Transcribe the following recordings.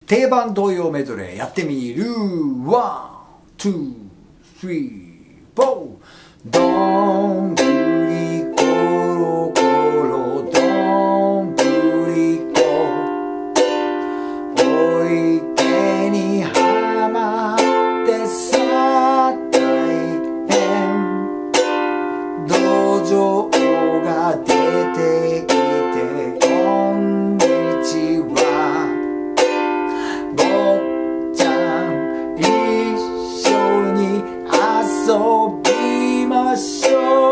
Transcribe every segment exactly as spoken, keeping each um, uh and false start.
定番童謡メドレーやってみる。ワン、ツー、スリー、フォー。どんぐりころころどんぐりこ、お池にはまってさ大変、道場が出てきてこんにちは、坊ちゃん一緒に遊びまし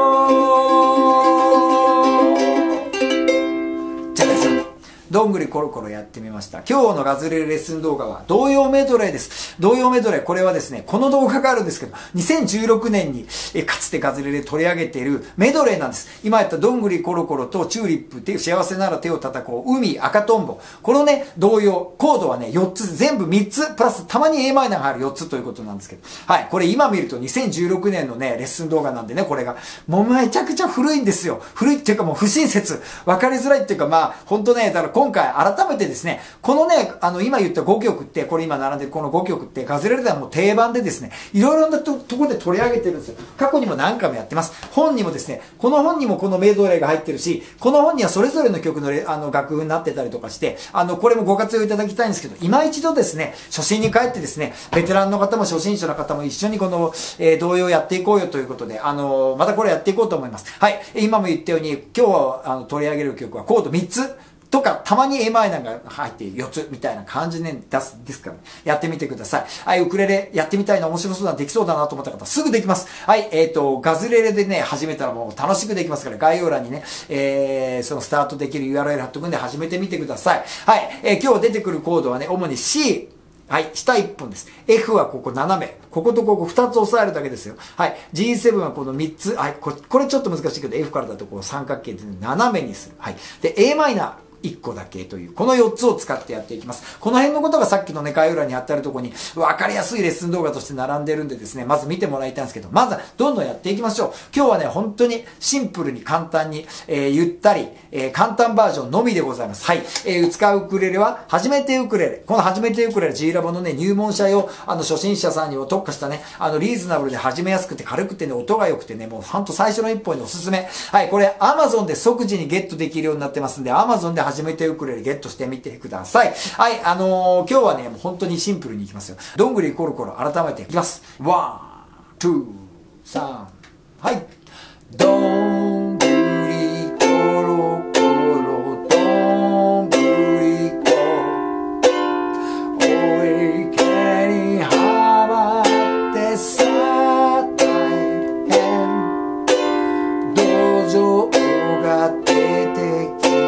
ょう。じゃあどんぐりコロコロやってみました。今日のガズレレレッスン動画は童謡メドレーです。童謡メドレー、これはですね、この動画があるんですけど、にせんじゅうろくねんにえかつてガズレレ取り上げているメドレーなんです。今やったどんぐりコロコロとチューリップっていう幸せなら手を叩こう、海、赤とんぼ。このね、童謡、コードはね、よっつ、全部みっつ、プラスたまに エーマイナーがあるよっつということなんですけど。はい、これ今見るとにせんじゅうろくねんのね、レッスン動画なんでね、これが。もうめちゃくちゃ古いんですよ。古いっていうかもう不親切。わかりづらいっていうかまあ、ほんとね、だから今回改めてですね、このね、あの今言ったごきょくって、これ今並んでるこのごきょくってガズレレではもう定番でですね、いろいろなとところで取り上げてるんですよ。過去にも何回もやってます。本にもですね、この本にもこのメドレーが入ってるし、この本にはそれぞれの曲のレあの楽譜になってたりとかして、あの、これもご活用いただきたいんですけど、今一度ですね、初心に帰ってですね、ベテランの方も初心者の方も一緒にこの、えー、童謡やっていこうよということで、あのー、またこれやっていこうと思います。はい。今も言ったように、今日はあの取り上げる曲はコードみっつ。とか、たまに エーマイナーが入ってよっつみたいな感じで出す、ですから、ね、やってみてください。はい、ウクレレやってみたいな、面白そうだ、できそうだなと思った方、すぐできます。はい、えっと、ガズレレでね、始めたらもう楽しくできますから、概要欄にね、えー、そのスタートできる ユーアールエル 貼っとくんで始めてみてください。はい、えー、今日出てくるコードはね、主に C、はい。下いっぽんです。F はここ斜め。こことここふたつ押さえるだけですよ。はい。ジーセブン はこのみっつ。はい。これちょっと難しいけど、F からだとこう三角形で、ね、斜めにする。はい。で、エーマイナー。いっこだけという、このよっつを使ってやっていきます。この辺のことがさっきのね、概要欄にあってあるところに、わかりやすいレッスン動画として並んでるんでですね、まず見てもらいたいんですけど、まずはどんどんやっていきましょう。今日はね、本当にシンプルに簡単に、えー、ゆったり、えー、簡単バージョンのみでございます。はい。えー、使うウクレレは、初めてウクレレ。この初めてウクレレ G ラボのね、入門者用、あの、初心者さんにも特化したね、あの、リーズナブルで始めやすくて軽くてね、音が良くてね、もうほんと最初の一本におすすめ。はい。これ、Amazon で即時にゲットできるようになってますんで、Amazon で初めてウクレレゲットゲットしてみてください。はい、あのー、今日はね、もう本当にシンプルにいきますよ。どんぐりコロコロ改めていきます。ワン、ツー、サン、はい。どんぐりコロコロ、どんぐりこ、お池にはまってさ大変、道場が出てきて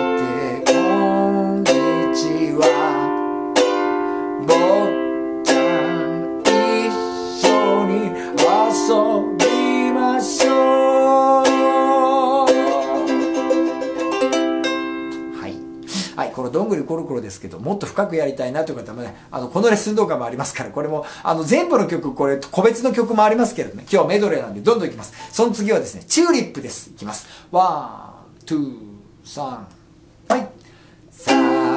坊ちゃん一緒に遊びましょう。はい。はい。このどんぐりコロコロですけど、もっと深くやりたいなという方もね、あの、このレッスン動画もありますから、これも、あの、全部の曲、これ、個別の曲もありますけどね、今日はメドレーなんでどんどんいきます。その次はですね、チューリップです。いきます。ワン、ツー、サン、はい。さあ、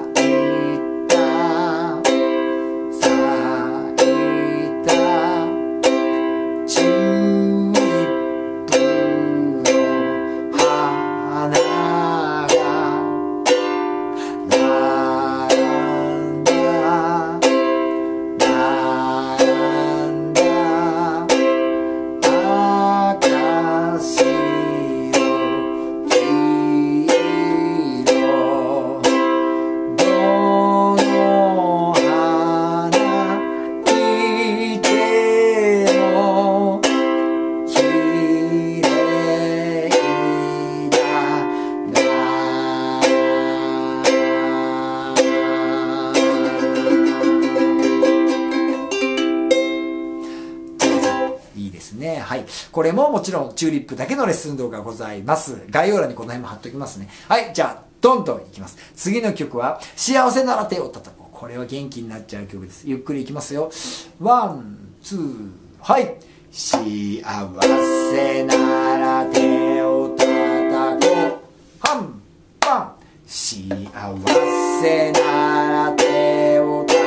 はい。これももちろんチューリップだけのレッスン動画がございます。概要欄にこの辺も貼っときますね。はい。じゃあ、どんどんいきます。次の曲は、幸せなら手を叩こう。これは元気になっちゃう曲です。ゆっくりいきますよ。ワン、ツー、はい。幸せなら手を叩こう。ハン、パン。幸せなら手を叩こう。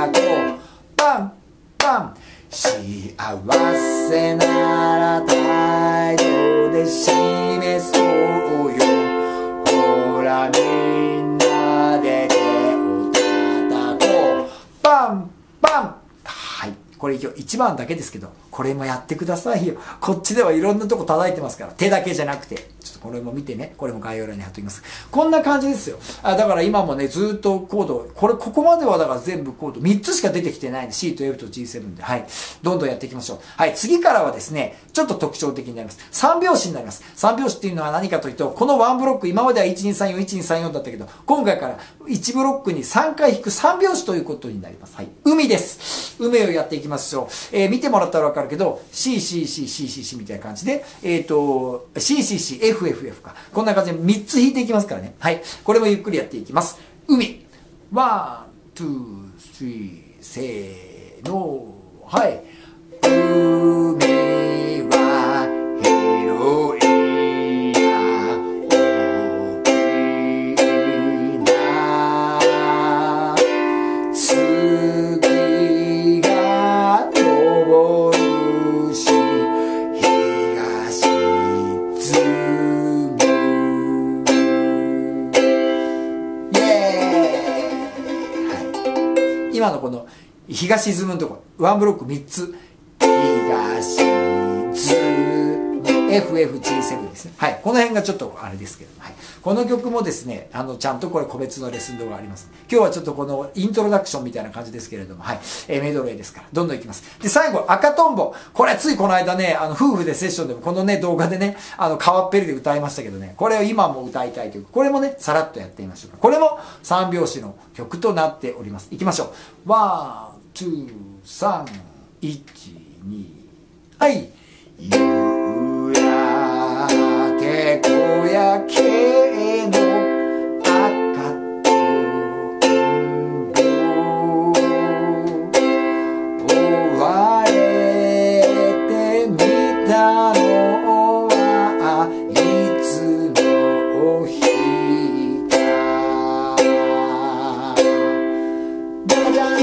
こうパンパン幸せなら態度で示そうよほらみんなで手を叩こうパンパンはい、これ今日いちばんだけですけどこれもやってくださいよ。こっちではいろんなとこ叩いてますから手だけじゃなくてちょっとこれも見てね。これも概要欄に貼っておきます。こんな感じですよ。あだから今もねずっとコードこれここまではだから全部コードみっつしか出てきてないんで C と F と ジーセブン ではいどんどんやっていきましょう。はい次からはですねちょっと特徴的になります。さん拍子になります。さん拍子っていうのは何かというとこのワンブロック今まではいちにさんよんいちにさんよんだったけど今回からいちブロックにさんかい弾くさん拍子ということになります。はい海です。海をやっていきましょう。えー、見てもらったらわかるけど シーシーシーシーシーシー みたいな感じでえっ、ー、と シーシーシーエフエフエフ かこんな感じでみっつ弾いていきますからね。はいこれもゆっくりやっていきます。海ワン、ツー、スリーせーのはい海は広い今のこの日が沈むのところワンブロックみっつ日が沈む エフエフジーセブン ですね。はいこの辺がちょっとあれですけど、はい、この曲もですねあのちゃんとこれ個別のレッスン動画あります。今日はちょっとこのイントロダクションみたいな感じですけれどもはい、えー、メドレーですからどんどんいきます。で最後赤とんぼこれついこの間ねあの夫婦でセッションでもこのね動画でねあの川っぺりで歌いましたけどねこれを今も歌いたい曲これもねさらっとやってみましょうか。これもさん拍子の曲となっております。いきましょうワン、ツー、さん、いち、にはい夕焼け小焼けの赤とんぼ追われてみたのはいつの日かじゃじゃん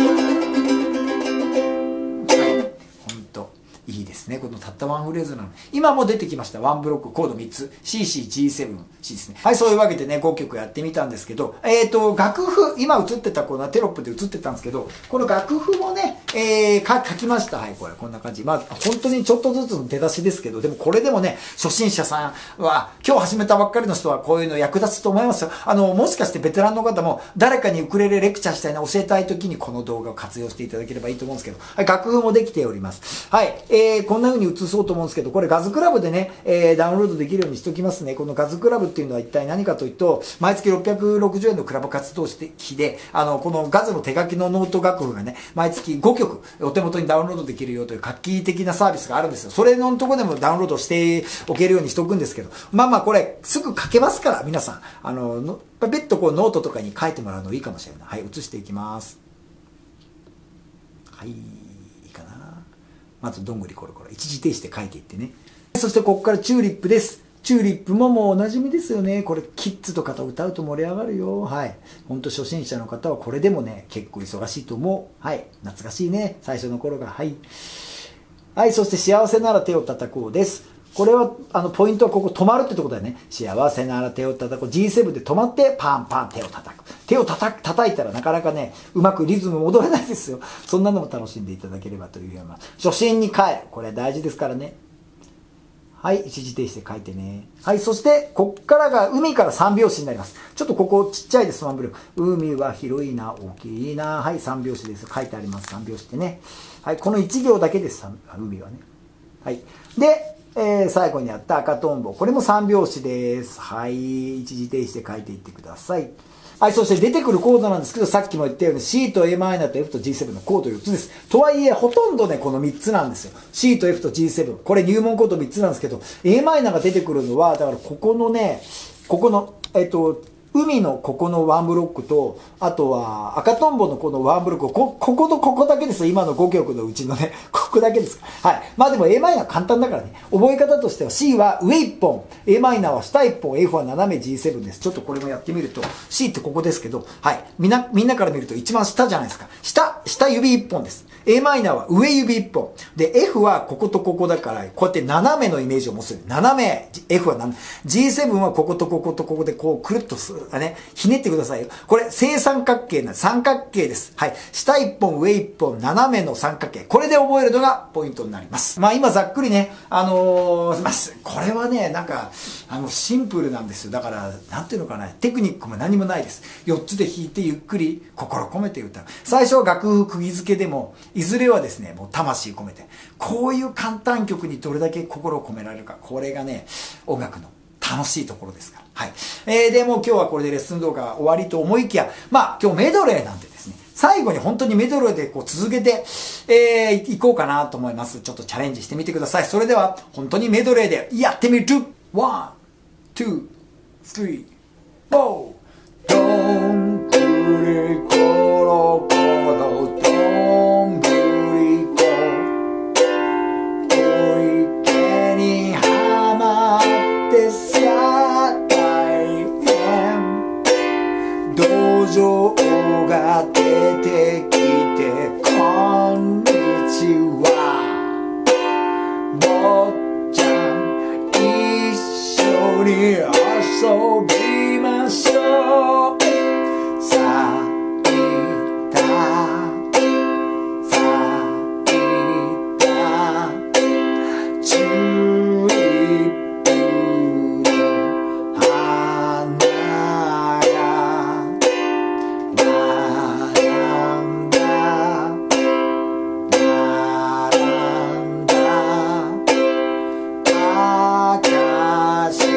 いいですね。このたったワンフレーズなの。今も出てきました。ワンブロックコードみっつ。シーシージーセブンシー ですね。はい、そういうわけでね、ごきょくやってみたんですけど、えっと、楽譜、今映ってたこのテロップで映ってたんですけど、この楽譜もね、えー、か書きました。はい、これ、こんな感じ。まあ、本当にちょっとずつの出だしですけど、でもこれでもね、初心者さんは、今日始めたばっかりの人はこういうの役立つと思いますよ。あの、もしかしてベテランの方も、誰かにウクレレレクチャーしたいな、教えたい時にこの動画を活用していただければいいと思うんですけど、はい、楽譜もできております。はい、えー、こんな風に映そうと思うんですけど、これガズクラブでね、えー、ダウンロードできるようにしておきますね。このガズクラブっていうのは一体何かというと、毎月ろっぴゃくろくじゅうえんのクラブ活動費で、あの、このガズの手書きのノート楽譜がね、毎月ごきょくお手元にダウンロードできるよという画期的なサービスがあるんですよ。それのとこでもダウンロードしておけるようにしておくんですけど、まあまあこれすぐ書けますから、皆さん、あの、別途こうノートとかに書いてもらうのいいかもしれない。はい、移していきます。はい、いいかな。まずどんぐりコロコロ一時停止で書いていってね。そしてここからチューリップです。チューリップももうおなじみですよね。これキッズとかと歌うと盛り上がるよ。はい。ほんと初心者の方はこれでもね、結構忙しいと思う。はい。懐かしいね。最初の頃が。はい。はい。そして幸せなら手を叩こうです。これは、あの、ポイントはここ止まるってとこだよね。幸せなら手を叩こう。ジーセブン で止まってパンパン手を叩く。手を叩く、叩いたらなかなかね、うまくリズム戻れないですよ。そんなのも楽しんでいただければというような。初心に帰る。これ大事ですからね。はい、一時停止で書いてね。はい、そして、こっからが、海からさん拍子になります。ちょっとここちっちゃいです、ワンブルー。海は広いな、大きいな。はい、さん拍子です。書いてあります、さん拍子ってね。はい、このいち行だけです、海はね。はい。で、えー、最後にやった赤とんぼ。これもさん拍子です。はい、一時停止で書いていってください。はい、そして出てくるコードなんですけど、さっきも言ったように C と エーマイナー と F と ジーセブン のコードよっつです。とはいえ、ほとんどね、このみっつなんですよ。C と F と ジーセブン。これ入門コードみっつなんですけど、エーマイナー が出てくるのは、だからここのね、ここの、えっと、海のここのワンブロックと、あとは赤とんぼのこのワンブロック、こ、こことここだけですよ。今のごきょくのうちのね、ここだけです。はい。まあでも エーマイナー 簡単だからね。覚え方としては C は上いっぽん、エーマイナー は下いっぽん、F は斜め ジーセブン です。ちょっとこれもやってみると、C ってここですけど、はい。みんな、みんなから見ると一番下じゃないですか。下、 下指いっぽんです。A マイナーは上指いっぽん。で、F はこことここだから、こうやって斜めのイメージを持つ。斜め。F は斜め。ジーセブン はこことこことここでこうくるっとす、ね、ひねってくださいよ。これ、正三角形な、三角形です。はい。下いっぽん、上いっぽん、斜めの三角形。これで覚えるのがポイントになります。まあ今ざっくりね、あのー、まあ、これはね、なんか、あの、シンプルなんですよ。だから、なんていうのかな、テクニックも何もないです。よっつで弾いてゆっくり心込めて歌う。最初は楽譜釘付けでも、いずれはですね、もう魂込めて。こういう簡単曲にどれだけ心を込められるか。これがね、音楽の楽しいところですから。はい。えー、でも今日はこれでレッスン動画終わりと思いきや、まあ今日メドレーなんでですね、最後に本当にメドレーでこう続けて、えー、いこうかなと思います。ちょっとチャレンジしてみてください。それでは、本当にメドレーでやってみると、ワン、ツー、スリー、フォー。どんぐりころころどんぶりこお池にはまってさ大変道場が出てきてこんにちは坊ちゃん一緒に遊びましょうさいたさいたチューリップの花が並んだ並んだ赤し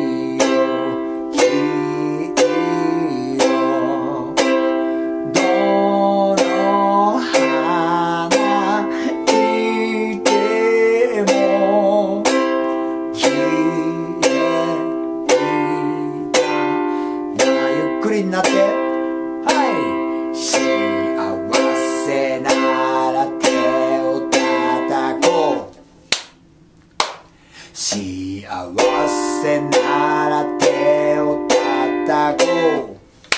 になってはい幸せなら手を叩こう幸せなら手を叩こう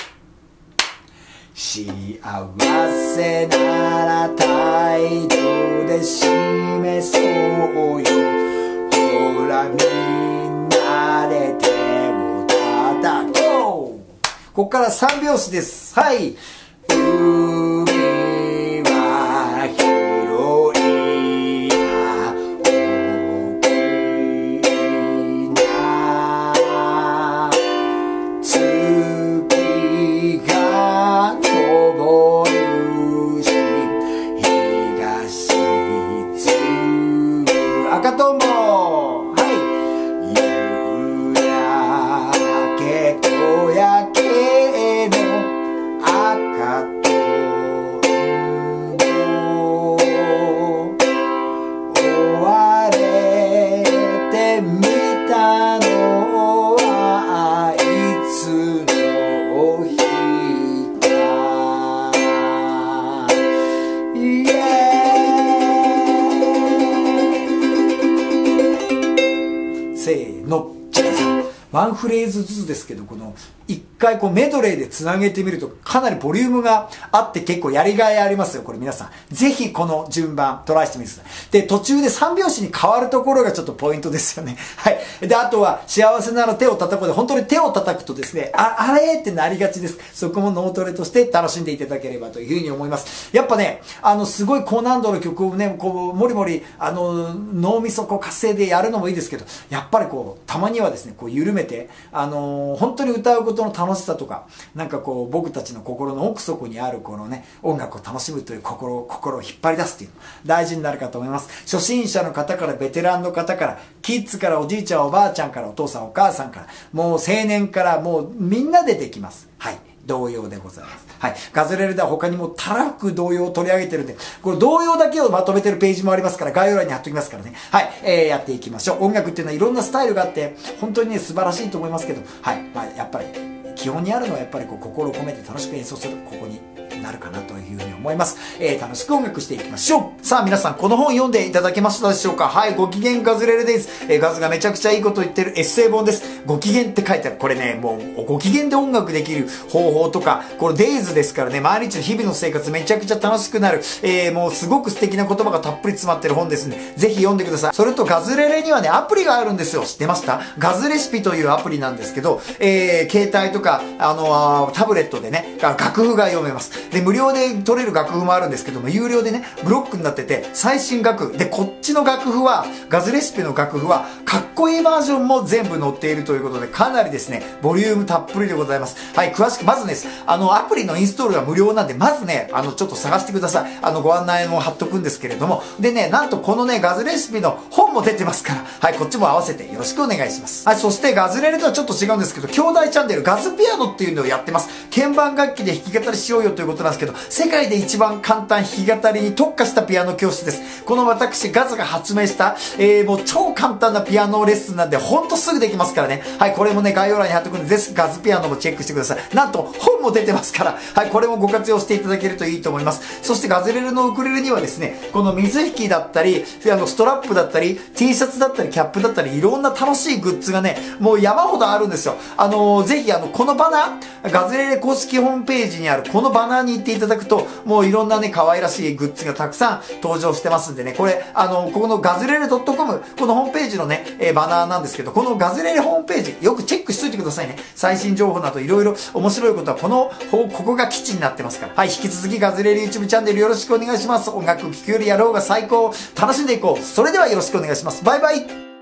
幸せなら態度で示そうよほらみんなで手を叩こうここからさんびょうしです。はい。海は広いな、大きな月が昇るし、日が沈む赤とんぼ。せーの、ワンフレーズずつですけど、この一回こうメドレーでつなげてみるとかなりボリュームがあって結構やりがいありますよ。これ皆さんぜひこの順番トライしてみてください。で途中でさんびょうしに変わるところがちょっとポイントですよね。はい。であとは幸せなら手を叩くで本当に手を叩くとですね、ああれってなりがちです。そこも脳トレとして楽しんでいただければというふうに思います。やっぱね、あのすごい高難度の曲をねこうもりもりあの脳みそこう活性でやるのもいいですけど、やっぱりこうたまにはですねこう緩めてあの本当に歌うことの楽しさとかなんかこう僕たちの心の奥底にあるこのね音楽を楽しむという心心を引っ張り出すっていうの大事になるかと思います。初心者の方からベテランの方からキッズからおじいちゃんおばあちゃんからお父さんお母さんからもう青年からもうみんなでできます。はい、童謡でございます。はい。ガズレレでは他にもたらふく童謡を取り上げてるんで、これ童謡だけをまとめてるページもありますから、概要欄に貼っときますからね。はい。えー、やっていきましょう。音楽っていうのはいろんなスタイルがあって、本当にね、素晴らしいと思いますけど、はい。まあ、やっぱり、基本にあるのはやっぱりこう心を込めて楽しく演奏する。ここになるかなというふうに思います。えー、楽しく音楽していきましょう。さあ皆さん、この本読んでいただけましたでしょうか？はい、ご機嫌ガズレレです。えー、ガズがめちゃくちゃいいこと言ってるエッセイ本です。ご機嫌って書いてある。これね、もうご機嫌で音楽できる方法とか、これデイズですからね、毎日の日々の生活めちゃくちゃ楽しくなる、えー、もうすごく素敵な言葉がたっぷり詰まってる本ですね。ぜひ読んでください。それとガズレレにはね、アプリがあるんですよ。知ってました？ガズレシピというアプリなんですけど、えー、携帯とか、あのー、タブレットでね、楽譜が読めます。で、無料で取れる楽譜もあるんですけども、有料でね、ブロックになってて、最新楽譜。で、こっちの楽譜は、ガズレシピの楽譜は、かっこいいバージョンも全部載っているということで、かなりですね、ボリュームたっぷりでございます。はい、詳しく、まずね、あの、アプリのインストールが無料なんで、まずね、あの、ちょっと探してください。あの、ご案内も貼っとくんですけれども、でね、なんとこのね、ガズレシピの本も出てますから、はい、こっちも合わせてよろしくお願いします。はい、そしてガズレレとはちょっと違うんですけど、兄弟チャンネル、ガズピアノっていうのをやってます。鍵盤楽器で弾き語りしようよということなんですけど、世界で一番簡単弾き語りに特化したピアノ教室です。この私、ガズが発明した、えー、もう超簡単なピアノレッスンなんで、ほんとすぐできますからね。はい、これもね、概要欄に貼っとくんで、ぜひガズピアノもチェックしてください。なんと、本も出てますから、はい、これもご活用していただけるといいと思います。そしてガズレレのウクレレにはですね、この水引きだったり、あの、ストラップだったり、T シャツだったり、キャップだったり、いろんな楽しいグッズがね、もう山ほどあるんですよ。あのー、ぜひ、あの、このバナー、ガズレレ公式ホームページにあるこのバナーに行っていただくと、もういろんなね、可愛らしいグッズがたくさん登場してますんでね、これ、あの、ここのガズレレ .com、このホームページのね、えー、バナーなんですけど、このガズレレホームページ、よくチェックしといてくださいね。最新情報などいろいろ面白いことは、この、ここが基地になってますから。はい、引き続きガズレレ YouTube チャンネルよろしくお願いします。音楽聴くよりやろうが最高。楽しんでいこう。それではよろしくお願いします。バイバイ。